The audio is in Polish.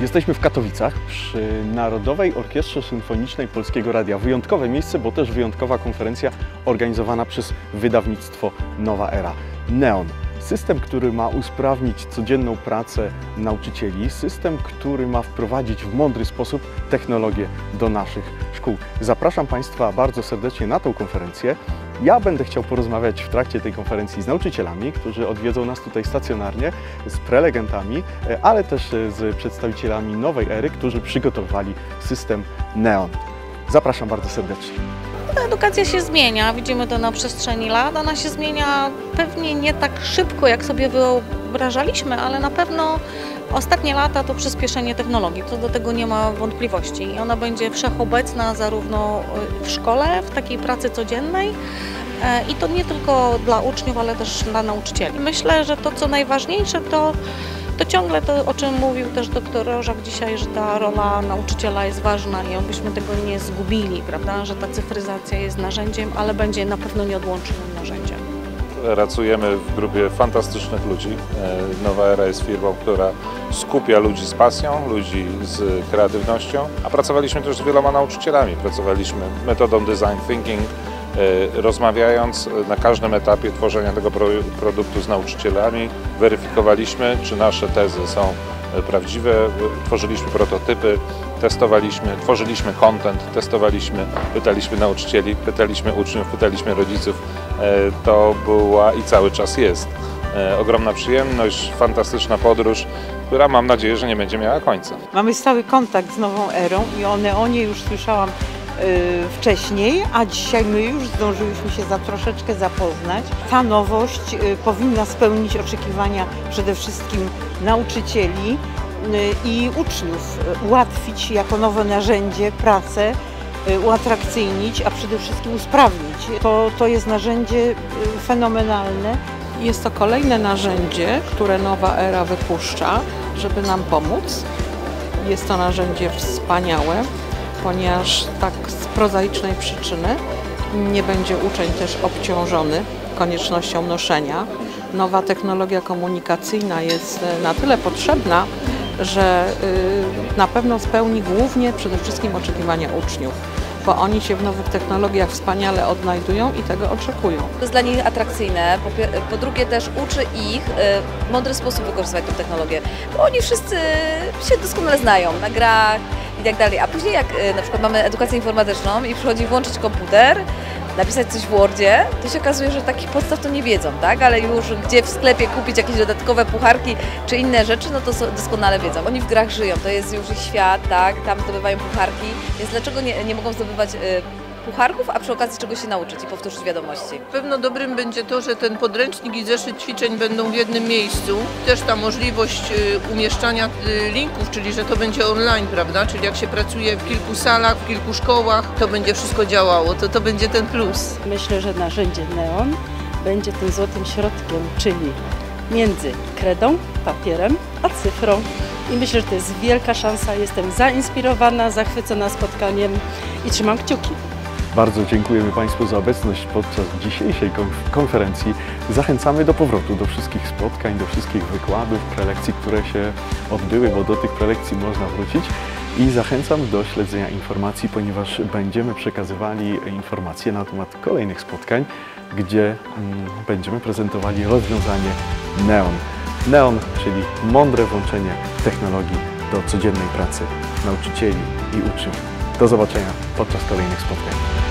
Jesteśmy w Katowicach przy Narodowej Orkiestrze Symfonicznej Polskiego Radia. Wyjątkowe miejsce, bo też wyjątkowa konferencja organizowana przez wydawnictwo Nowa Era. Neon. System, który ma usprawnić codzienną pracę nauczycieli, system, który ma wprowadzić w mądry sposób technologię do naszych szkół. Zapraszam Państwa bardzo serdecznie na tą konferencję. Ja będę chciał porozmawiać w trakcie tej konferencji z nauczycielami, którzy odwiedzą nas tutaj stacjonarnie, z prelegentami, ale też z przedstawicielami Nowej Ery, którzy przygotowali system Neon. Zapraszam bardzo serdecznie. Edukacja się zmienia, widzimy to na przestrzeni lat. Ona się zmienia pewnie nie tak szybko, jak sobie wyobrażaliśmy, ale na pewno ostatnie lata to przyspieszenie technologii, to do tego nie ma wątpliwości. I ona będzie wszechobecna zarówno w szkole, w takiej pracy codziennej i to nie tylko dla uczniów, ale też dla nauczycieli. Myślę, że to co najważniejsze to ciągle to, o czym mówił też dr Rożak dzisiaj, że ta rola nauczyciela jest ważna i obyśmy tego nie zgubili, prawda? Że ta cyfryzacja jest narzędziem, ale będzie na pewno nieodłącznym narzędziem. Pracujemy w grupie fantastycznych ludzi. Nowa Era jest firmą, która skupia ludzi z pasją, ludzi z kreatywnością, a pracowaliśmy też z wieloma nauczycielami. Pracowaliśmy metodą design thinking, rozmawiając na każdym etapie tworzenia tego produktu z nauczycielami, weryfikowaliśmy, czy nasze tezy są prawdziwe, tworzyliśmy prototypy, testowaliśmy, tworzyliśmy content, testowaliśmy, pytaliśmy nauczycieli, pytaliśmy uczniów, pytaliśmy rodziców. To była i cały czas jest ogromna przyjemność, fantastyczna podróż, która mam nadzieję, że nie będzie miała końca. Mamy stały kontakt z Nową Erą i o Neonie już słyszałam wcześniej, a dzisiaj my już zdążyliśmy się troszeczkę zapoznać. Ta nowość powinna spełnić oczekiwania przede wszystkim nauczycieli i uczniów, ułatwić jako nowe narzędzie pracę, uatrakcyjnić, a przede wszystkim usprawnić. To jest narzędzie fenomenalne. Jest to kolejne narzędzie, które Nowa Era wypuszcza, żeby nam pomóc. Jest to narzędzie wspaniałe, ponieważ tak z prozaicznej przyczyny nie będzie uczeń też obciążony koniecznością noszenia. Nowa technologia komunikacyjna jest na tyle potrzebna, że na pewno spełni głównie przede wszystkim oczekiwania uczniów, bo oni się w nowych technologiach wspaniale odnajdują i tego oczekują. To jest dla nich atrakcyjne, po drugie też uczy ich w mądry sposób wykorzystywać tę technologię, bo oni wszyscy się doskonale znają na grach i tak dalej, a później jak na przykład mamy edukację informatyczną i przychodzi włączyć komputer, napisać coś w Wordzie, to się okazuje, że takich podstaw to nie wiedzą, tak? Ale już gdzie w sklepie kupić jakieś dodatkowe pucharki czy inne rzeczy, no to doskonale wiedzą. Oni w grach żyją, to jest już ich świat, tak? Tam zdobywają pucharki, więc dlaczego nie mogą zdobywać pucharków, a przy okazji czegoś się nauczyć i powtórzyć wiadomości? Pewno dobrym będzie to, że ten podręcznik i zeszyt ćwiczeń będą w jednym miejscu. Też ta możliwość umieszczania linków, czyli że to będzie online, prawda? Czyli jak się pracuje w kilku salach, w kilku szkołach, to będzie wszystko działało, to będzie ten plus. Myślę, że narzędzie Neon będzie tym złotym środkiem, czyli między kredą, papierem, a cyfrą. I myślę, że to jest wielka szansa. Jestem zainspirowana, zachwycona spotkaniem i trzymam kciuki. Bardzo dziękujemy Państwu za obecność podczas dzisiejszej konferencji. Zachęcamy do powrotu do wszystkich spotkań, do wszystkich wykładów, prelekcji, które się odbyły, bo do tych prelekcji można wrócić. I zachęcam do śledzenia informacji, ponieważ będziemy przekazywali informacje na temat kolejnych spotkań, gdzie będziemy prezentowali rozwiązanie Neon. Neon, czyli mądre włączenie technologii do codziennej pracy nauczycieli i uczniów. Do zobaczenia podczas kolejnych spotkań.